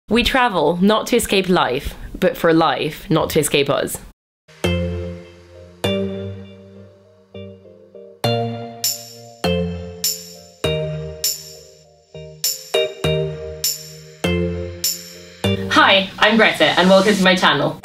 We travel not to escape life, but for life not to escape us. Hi, I'm Greta and welcome to my channel.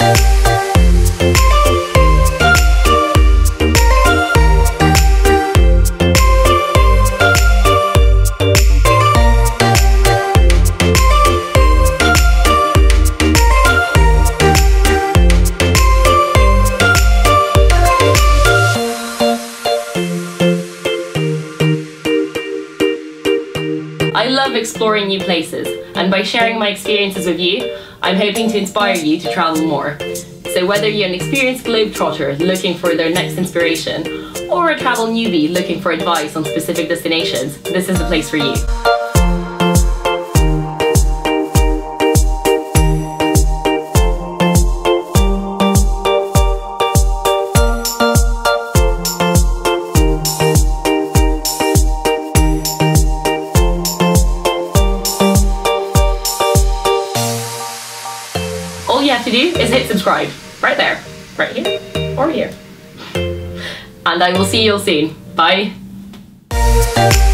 I love exploring new places, and by sharing my experiences with you, I'm hoping to inspire you to travel more. So whether you're an experienced globetrotter looking for their next inspiration, or a travel newbie looking for advice on specific destinations, this is the place for you. All you have to do is hit subscribe, right there, right here, or here. And I will see you all soon. Bye.